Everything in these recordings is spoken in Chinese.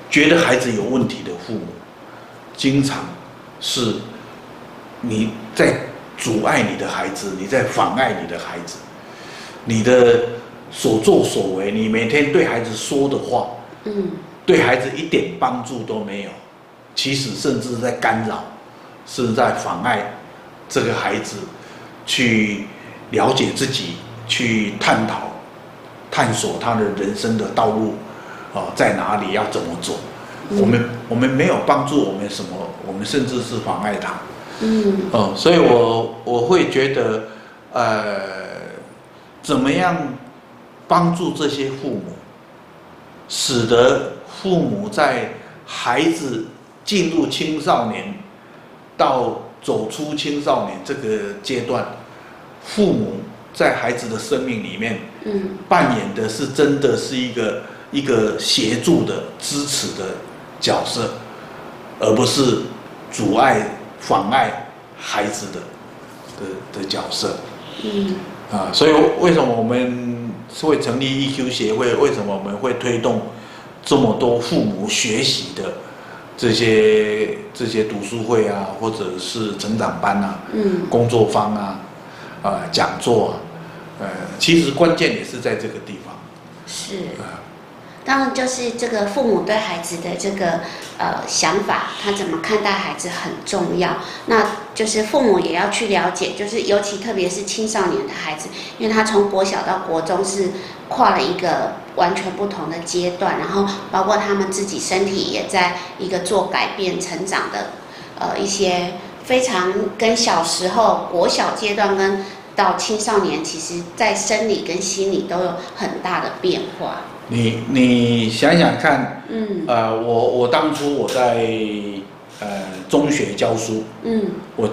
觉得孩子有问题的父母，经常是你在阻碍你的孩子，你在妨碍你的孩子，你的所作所为，你每天对孩子说的话，对孩子一点帮助都没有，其实甚至在干扰，是在妨碍这个孩子去了解自己，去探索他的人生的道路，在哪里要怎么走。我们没有帮助我们什么，我们甚至是妨碍他。所以我会觉得，怎么样帮助这些父母，使得父母在孩子进入青少年到走出青少年这个阶段，父母在孩子的生命里面，扮演的是真的是一个协助的、支持的角色，而不是阻碍、妨碍孩子的角色。所以为什么我们会成立 EQ 协会？为什么我们会推动这么多父母学习的这些读书会啊，或者是成长班啊，工作坊啊，讲座啊，其实关键也是在这个地方。 是。当然，就是这个父母对孩子的这个想法，他怎么看待孩子很重要。那就是父母也要去了解，就是尤其特别是青少年的孩子，因为他从国小到国中是跨了一个完全不同的阶段，然后包括他们自己身体也在一个做改变、成长的一些非常跟小时候国小阶段跟到青少年，其实在生理跟心理都有很大的变化。 你想想看，我当初我在中学教书，我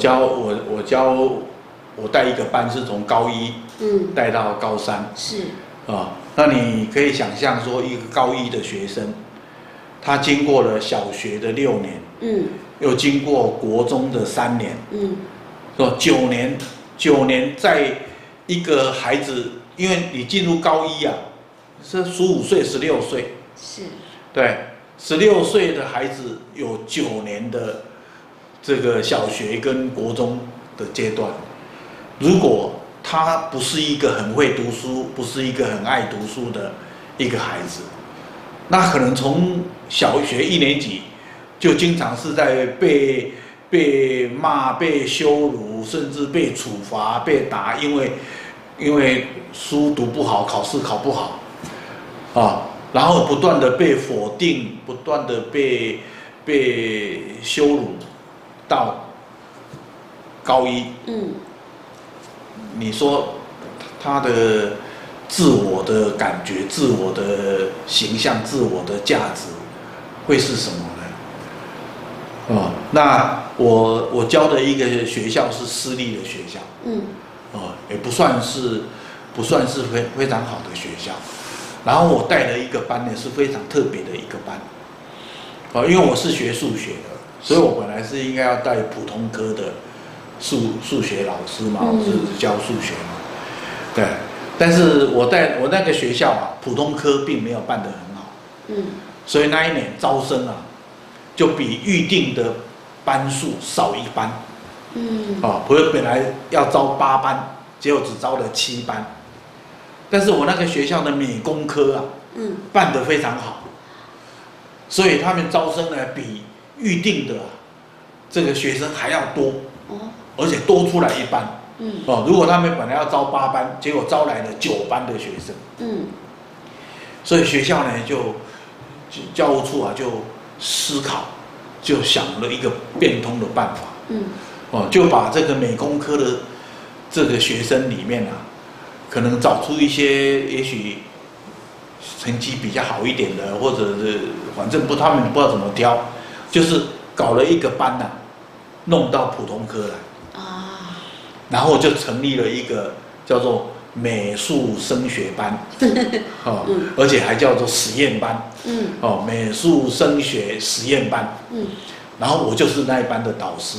带一个班是从高一带到高三， 是那你可以想象说，一个高一的学生，他经过了小学的6年，又经过国中的3年，说9年，在一个孩子，因为你进入高一啊。是15岁、16岁， 是， 对，16岁的孩子有9年的这个小学跟国中的阶段。如果他不是一个很会读书，不是一个很爱读书的一个孩子，那可能从小学1年级就经常是在被骂、被羞辱，甚至被处罚、被打，因为书读不好，考试考不好。然后不断的被否定，不断的被羞辱，到高一，你说他的自我的感觉、自我的形象、自我的价值会是什么呢？那我教的一个学校是私立的学校，也不算是非常好的学校。然后我带的一个班呢是非常特别的一个班，因为我是学数学的，所以我本来是应该要带普通科的数学老师嘛，我是教数学嘛，对。但是我那个学校啊，普通科并没有办得很好，所以那一年招生啊，就比预定的班数少1班，我本来要招8班，结果只招了7班。但是我那个学校的美工科啊，办得非常好，所以他们招生呢比预定的这个学生还要多，而且多出来1班，如果他们本来要招8班，结果招来了9班的学生，所以学校呢教务处啊就思考，就想了一个变通的办法，就把这个美工科的这个学生里面啊。可能找出一些也许成绩比较好一点的，或者是反正他们不知道怎么挑，就是搞了一个班啊，弄到普通科来，然后就成立了一个叫做美术升学班，而且还叫做实验班，美术升学实验班，然后我就是那一班的导师，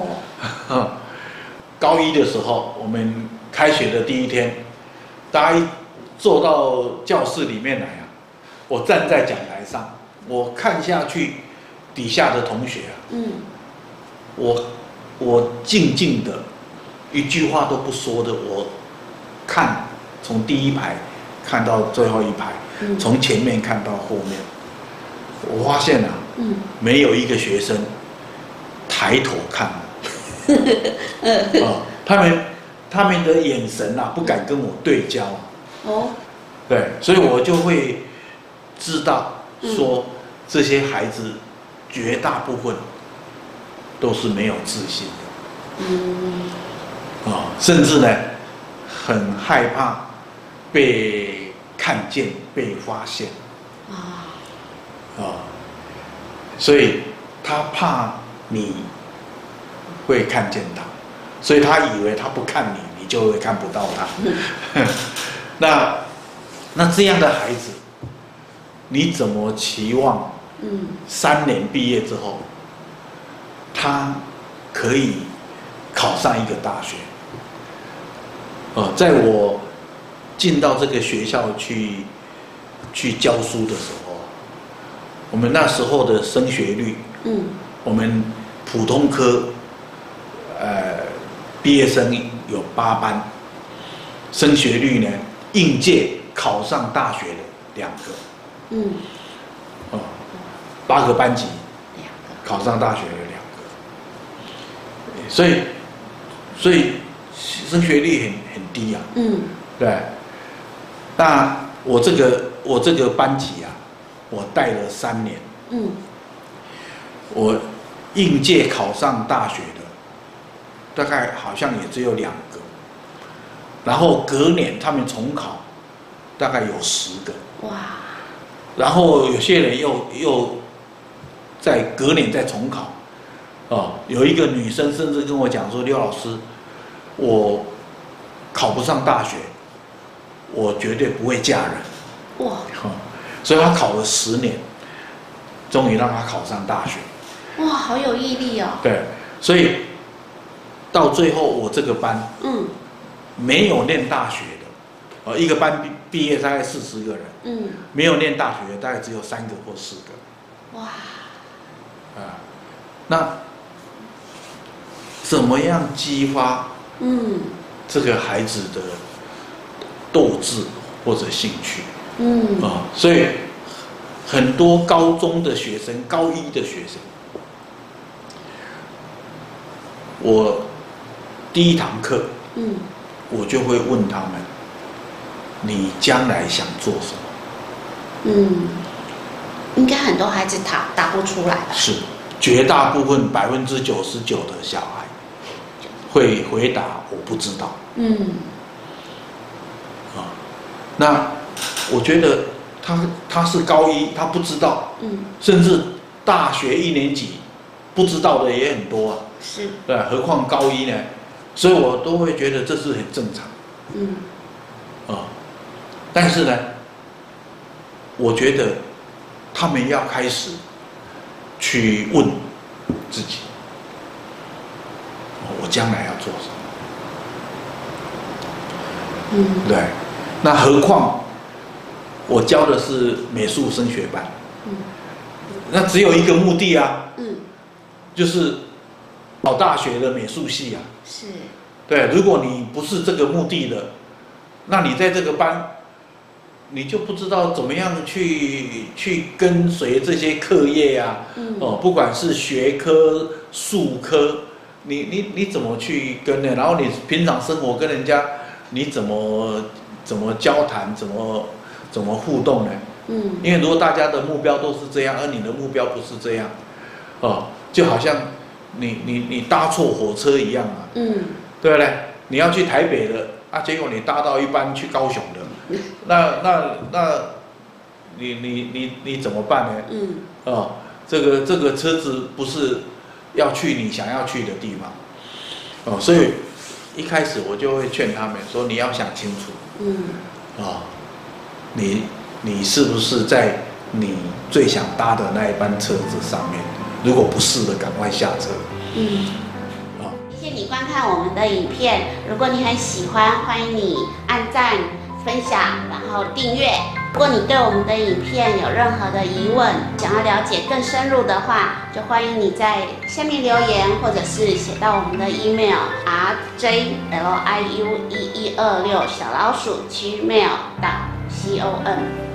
高一的时候，我们开学的第1天。大家一坐到教室里面来啊，我站在讲台上， 我看下去，底下的同学啊，我静静的，一句话都不说的，我看从第一排看到最后一排，从前面看到后面，我发现啊，没有一个学生抬头看哦，他们的眼神啊，不敢跟我对焦啊。哦，对，所以我就会知道说，这些孩子绝大部分都是没有自信的。甚至呢，很害怕被看见、被发现。所以他怕你会看见他，所以他以为他不看你，你就会看不到他。那这样的孩子，你怎么期望3年毕业之后，他可以考上一个大学？在我进到这个学校去教书的时候，我们那时候的升学率，我们普通科毕业生有8班，升学率呢，应届考上大学的2个，8个班级考上大学的2个，所以升学率很低啊。对。那我这个班级啊，我带了3年。我应届考上大学的，大概好像也只有2个，然后隔年他们重考，大概有10个。哇！然后有些人又在隔年再重考。有一个女生甚至跟我讲说：“刘老师，我考不上大学，我绝对不会嫁人。”哇！所以她考了10年，终于让她考上大学。 哇，好有毅力哦！ 对，所以到最后我这个班，没有念大学的，一个班毕业大概40个人，没有念大学的大概只有3个或4个。哇！那怎么样激发这个孩子的斗志或者兴趣？所以很多高中的学生、高1的学生，我第1堂课，我就会问他们：你将来想做什么？ 应该很多孩子答不出来吧？ 是，绝大部分99%的小孩会回答我不知道。那我觉得他是高1，他不知道，甚至大学1年级不知道的也很多啊。是，对，何况高1呢？所以我都会觉得这是很正常。但是呢，我觉得他们要开始去问自己：我将来要做什么？对。那何况我教的是美术升学班，那只有一个目的啊，就是考大学的美术系啊。是。对，如果你不是这个目的的，那你在这个班，你就不知道怎么样去跟随这些课业啊。不管是学科、术科，你怎么去跟呢？然后你平常生活跟人家，你怎么交谈，怎么互动呢？因为如果大家的目标都是这样，而你的目标不是这样，就好像你搭错火车一样嘛。对不对？你要去台北的啊，结果你搭到一班去高雄的，那你怎么办呢？这个车子不是要去你想要去的地方。所以一开始我就会劝他们说，你要想清楚。你是不是在你最想搭的那一班车子上面？如果不是的，赶快下车。 谢谢你观看我们的影片，如果你很喜欢，欢迎你按赞、分享，然后订阅。 如果你对我们的影片有任何的疑问，想要了解更深入的话，就欢迎你在下面留言，或者是写到我们的 email rjliu1126gmail.com。